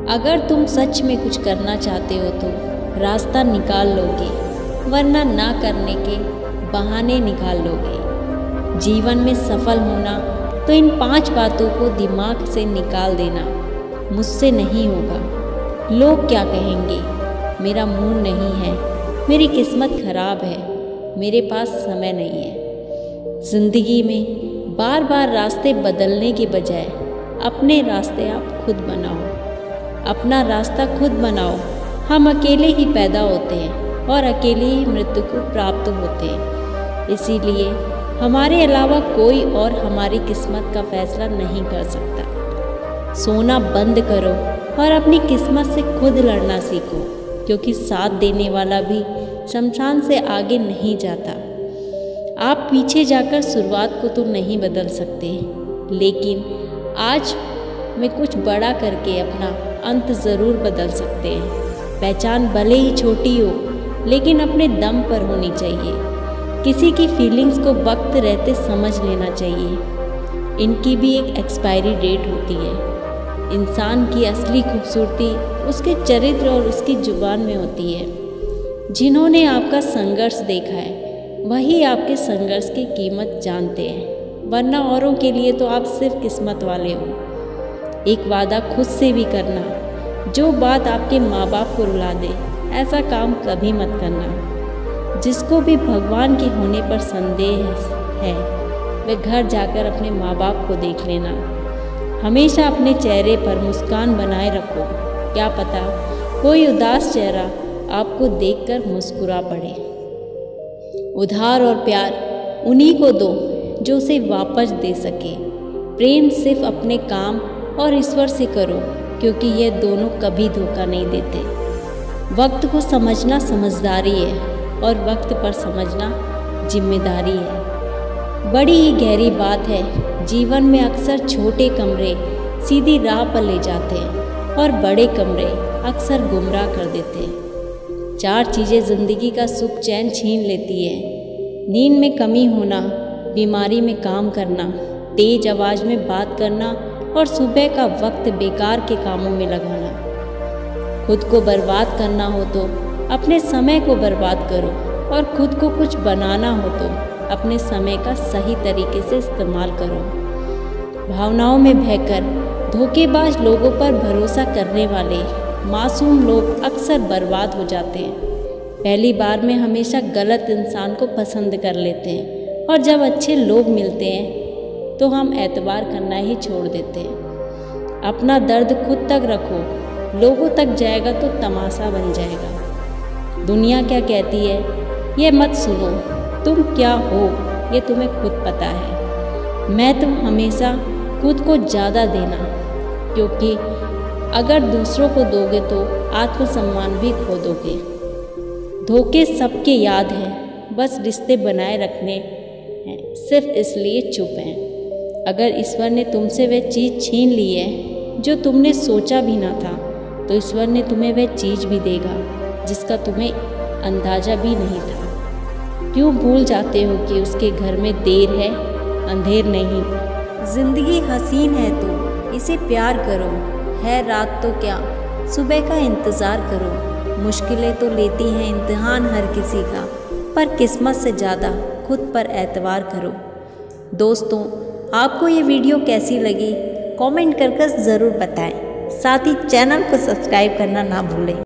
अगर तुम सच में कुछ करना चाहते हो तो रास्ता निकाल लोगे, वरना ना करने के बहाने निकाल लोगे। जीवन में सफल होना तो इन 5 बातों को दिमाग से निकाल देना। मुझसे नहीं होगा, लोग क्या कहेंगे, मेरा मूड नहीं है, मेरी किस्मत खराब है, मेरे पास समय नहीं है। जिंदगी में बार बार रास्ते बदलने के बजाय अपने रास्ते आप खुद बनाओ। अपना रास्ता खुद बनाओ। हम अकेले ही पैदा होते हैं और अकेले ही मृत्यु को प्राप्त होते हैं। इसीलिए हमारे अलावा कोई और हमारी किस्मत का फैसला नहीं कर सकता। सोना बंद करो और अपनी किस्मत से खुद लड़ना सीखो, क्योंकि साथ देने वाला भी शमशान से आगे नहीं जाता। आप पीछे जाकर शुरुआत को तो नहीं बदल सकते, लेकिन आज में कुछ बड़ा करके अपना अंत ज़रूर बदल सकते हैं। पहचान भले ही छोटी हो, लेकिन अपने दम पर होनी चाहिए। किसी की फीलिंग्स को वक्त रहते समझ लेना चाहिए। इनकी भी एक एक्सपायरी डेट होती है। इंसान की असली खूबसूरती उसके चरित्र और उसकी जुबान में होती है। जिन्होंने आपका संघर्ष देखा है वही आपके संघर्ष की कीमत जानते हैं, वरना औरों के लिए तो आप सिर्फ किस्मत वाले हो। एक वादा खुद से भी करना, जो बात आपके माँ बाप को रुला दे, ऐसा काम कभी मत करना। जिसको भी भगवान के होने पर संदेह है वह घर जाकर अपने माँ बाप को देख लेना। हमेशा अपने चेहरे पर मुस्कान बनाए रखो, क्या पता कोई उदास चेहरा आपको देखकर मुस्कुरा पड़े। उधार और प्यार उन्हीं को दो जो उसे वापस दे सके। प्रेम सिर्फ अपने काम और ईश्वर से करो, क्योंकि ये दोनों कभी धोखा नहीं देते। वक्त को समझना समझदारी है और वक्त पर समझना जिम्मेदारी है। बड़ी ही गहरी बात है। जीवन में अक्सर छोटे कमरे सीधी राह पर ले जाते हैं और बड़े कमरे अक्सर गुमराह कर देते हैं। 4 चीज़ें ज़िंदगी का सुख चैन छीन लेती है। नींद में कमी होना, बीमारी में काम करना, तेज आवाज़ में बात करना और सुबह का वक्त बेकार के कामों में लगाना। खुद को बर्बाद करना हो तो अपने समय को बर्बाद करो, और खुद को कुछ बनाना हो तो अपने समय का सही तरीके से इस्तेमाल करो। भावनाओं में बहकर धोखेबाज लोगों पर भरोसा करने वाले मासूम लोग अक्सर बर्बाद हो जाते हैं। पहली बार में हमेशा गलत इंसान को पसंद कर लेते हैं, और जब अच्छे लोग मिलते हैं तो हम एतबार करना ही छोड़ देते हैं। अपना दर्द खुद तक रखो, लोगों तक जाएगा तो तमाशा बन जाएगा। दुनिया क्या कहती है ये मत सुनो, तुम क्या हो ये तुम्हें खुद पता है। मैं तुम हमेशा खुद को ज़्यादा देना, क्योंकि अगर दूसरों को दोगे तो आत्मसम्मान भी खो दोगे। धोखे सबके याद हैं, बस रिश्ते बनाए रखने हैं, सिर्फ इसलिए चुप हैं। अगर ईश्वर ने तुमसे वह चीज़ छीन ली है जो तुमने सोचा भी ना था, तो ईश्वर ने तुम्हें वह चीज़ भी देगा जिसका तुम्हें अंदाज़ा भी नहीं था। क्यों भूल जाते हो कि उसके घर में देर है, अंधेर नहीं। ज़िंदगी हसीन है तो इसे प्यार करो, है रात तो क्या सुबह का इंतज़ार करो। मुश्किलें तो लेती हैं इम्तिहान हर किसी का, पर किस्मत से ज़्यादा खुद पर एतबार करो। दोस्तों, आपको ये वीडियो कैसी लगी कमेंट कर ज़रूर बताएं। साथ ही चैनल को सब्सक्राइब करना ना भूलें।